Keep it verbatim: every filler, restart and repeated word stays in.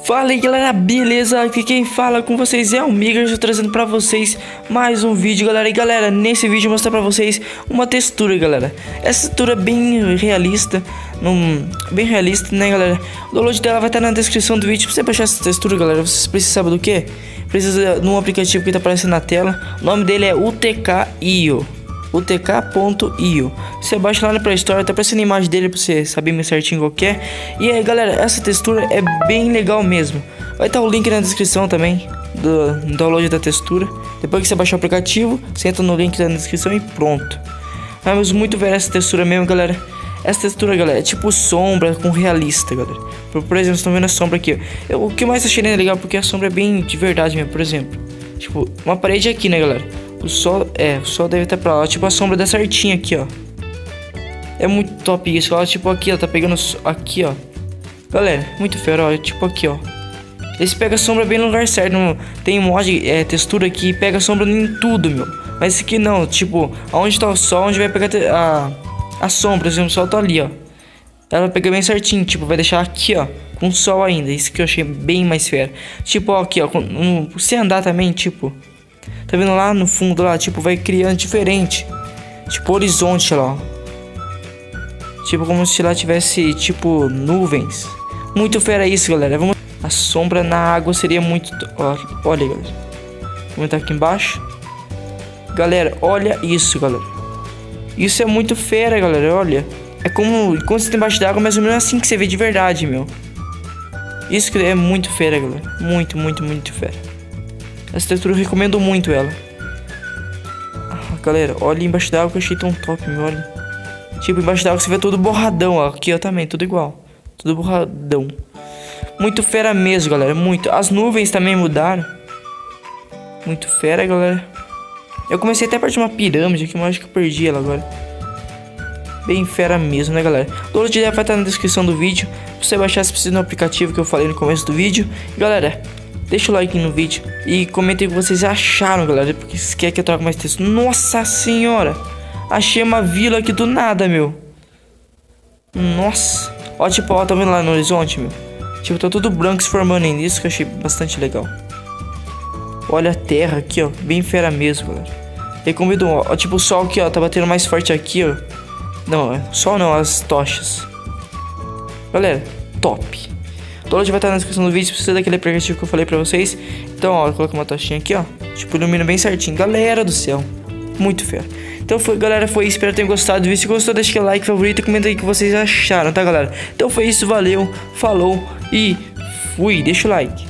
Fala aí galera, beleza? Aqui quem fala com vocês é o Miga. Eu estou trazendo pra vocês mais um vídeo, galera. E galera, nesse vídeo eu vou mostrar pra vocês uma textura, galera. Essa textura é bem realista, num, bem realista, né, galera? O download dela vai estar na descrição do vídeo. Pra você baixar essa textura, galera, vocês precisam saber do que? Precisa de um aplicativo que tá aparecendo na tela. O nome dele é U T K ponto I O. U T K ponto I O. Você baixa lá na Play Store, tá aparecendo a imagem dele pra você saber meio certinho qual que é. E aí galera, essa textura é bem legal mesmo. Vai estar o link na descrição também do download da textura. Depois que você baixar o aplicativo, você entra no link na descrição e pronto. Vamos muito ver essa textura mesmo, galera. Essa textura, galera, é tipo sombra com realista, galera. Por, por exemplo, vocês estão vendo a sombra aqui, ó. Eu, o que mais achei legal porque a sombra é bem de verdade mesmo. Por exemplo, tipo, uma parede aqui, né, galera? O sol, é, o sol deve estar pra lá. Tipo, a sombra dá certinho aqui, ó. É muito top isso, ó. Tipo, aqui, ó, tá pegando aqui, ó. Galera, muito fera, ó. Tipo, aqui, ó. Esse pega a sombra bem no lugar certo. Não, tem mod, é, textura que pega a sombra em tudo, meu. Mas esse aqui não, tipo, aonde tá o sol, onde vai pegar a, a sombra, por exemplo, o sol tá ali, ó. Ela pega bem certinho, tipo, vai deixar aqui, ó, com sol ainda. Isso que eu achei bem mais fera. Tipo, ó, aqui, ó, um, se andar também, tipo... Tá vendo lá no fundo lá, tipo, vai criando diferente. Tipo, horizonte lá, ó. Tipo, como se lá tivesse, tipo, nuvens. Muito fera isso, galera. Vamos... A sombra na água seria muito... Ó, olha, galera. Vou comentar aqui embaixo. Galera, olha isso, galera. Isso é muito fera, galera, olha. É como quando você tem embaixo d'água, mais ou menos assim que você vê de verdade, meu. Isso que é muito fera, galera. Muito, muito, muito fera. Essa textura eu recomendo muito ela. Ah, galera, olha embaixo d'água que eu achei tão top, meu, olha. Tipo, embaixo d'água você vê tudo borradão, ó. Aqui, ó, também, tudo igual. Tudo borradão. Muito fera mesmo, galera, muito. As nuvens também mudaram. Muito fera, galera. Eu comecei até a partir de uma pirâmide aqui, mas acho que eu perdi ela agora. Bem fera mesmo, né, galera? O download dela vai estar na descrição do vídeo. Pra você baixar, você precisa do aplicativo que eu falei no começo do vídeo. E, galera... Deixa o like no vídeo e comentem o que vocês acharam, galera. Porque vocês querem que eu troque mais texto. Nossa senhora! Achei uma vila aqui do nada, meu. Nossa. Ó, tipo, ó, tá vendo lá no horizonte, meu? Tipo, tá tudo branco se formando ainda. Isso que eu achei bastante legal. Olha a terra aqui, ó. Bem fera mesmo, galera. Recomendo, ó. Tipo, o sol aqui, ó. Tá batendo mais forte aqui, ó. Não, sol não, as tochas. Galera, top. O download vai estar na descrição do vídeo, precisa daquele aplicativo que eu falei pra vocês. Então, ó, coloca uma tochinha aqui, ó. Tipo, ilumina bem certinho. Galera do céu, muito fera. Então foi, galera, foi isso. Espero que tenham gostado do vídeo. Se gostou, deixa aquele like, favorito e comenta aí o que vocês acharam, tá, galera? Então foi isso, valeu, falou e fui. Deixa o like.